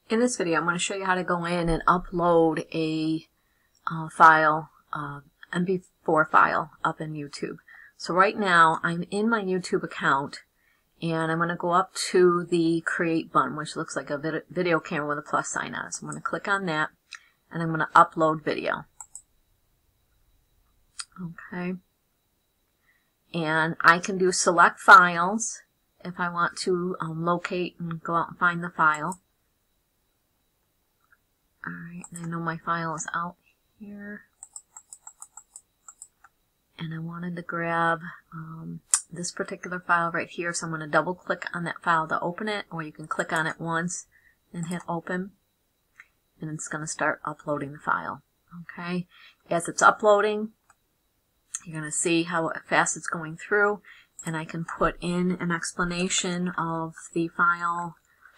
In this video, I'm going to show you how to go in and upload a file, MP4 file up in YouTube. So right now, I'm in my YouTube account, and I'm going to go up to the Create button, which looks like a video camera with a plus sign on it. So I'm going to click on that, and I'm going to upload video. Okay. And I can do select files if I want to locate and go out and find the file. Alright, I know my file is out here. And I wanted to grab this particular file right here, so I'm going to double click on that file to open it, or you can click on it once and hit open, and it's going to start uploading the file. Okay, as it's uploading, you're going to see how fast it's going through, and I can put in an explanation of the file.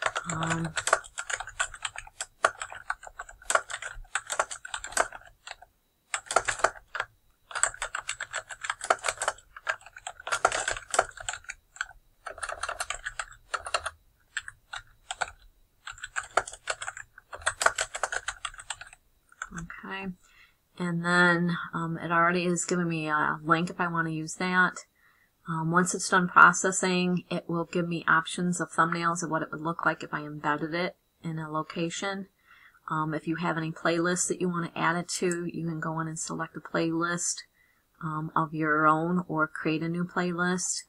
Okay, and then it already is giving me a link if I want to use that. Once it's done processing, it will give me options of thumbnails of what it would look like if I embedded it in a location. If you have any playlists that you want to add it to, you can go in and select a playlist of your own or create a new playlist.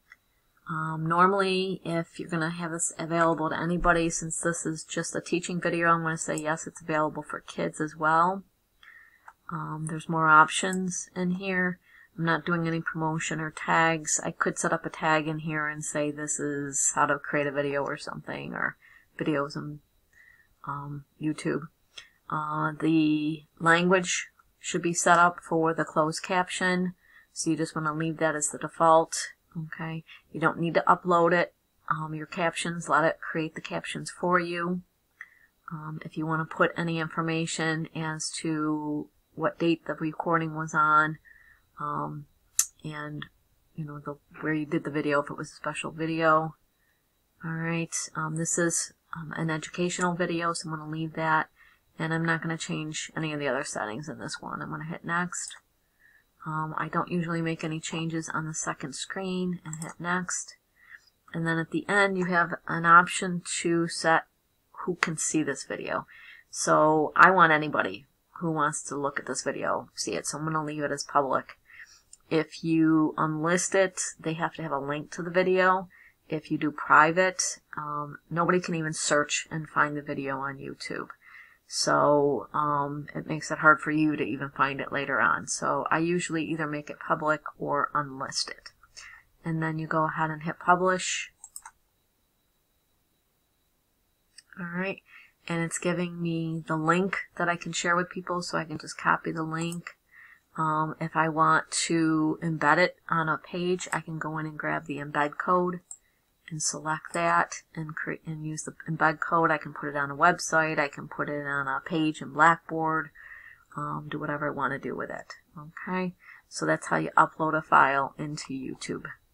Normally, if you're going to have this available to anybody, since this is just a teaching video, I'm going to say yes, it's available for kids as well. There's more options in here. I'm not doing any promotion or tags. I could set up a tag in here and say this is how to create a video or something, or videos on YouTube. The language should be set up for the closed caption, so you just want to leave that as the default. Okay, you don't need to upload it. Your captions, let it create the captions for you. If you want to put any information as to what date the recording was on, and you know where you did the video, if it was a special video. All right, this is an educational video, so I'm going to leave that, and I'm not going to change any of the other settings in this one. I'm going to hit next. I don't usually make any changes on the second screen, and hit next. And then at the end, you have an option to set who can see this video. So I want anybody who wants to look at this video see it, so I'm going to leave it as public. If you unlist it, they have to have a link to the video. If you do private, nobody can even search and find the video on YouTube. So it makes it hard for you to even find it later on. So I usually either make it public or unlist it. And then you go ahead and hit publish. Alright, and it's giving me the link that I can share with people, so I can just copy the link. If I want to embed it on a page, I can go in and grab the embed code and select that and create and use the embed code. I can put it on a website, I can put it on a page in Blackboard, do whatever I want to do with it. Okay, so that's how you upload a file into YouTube.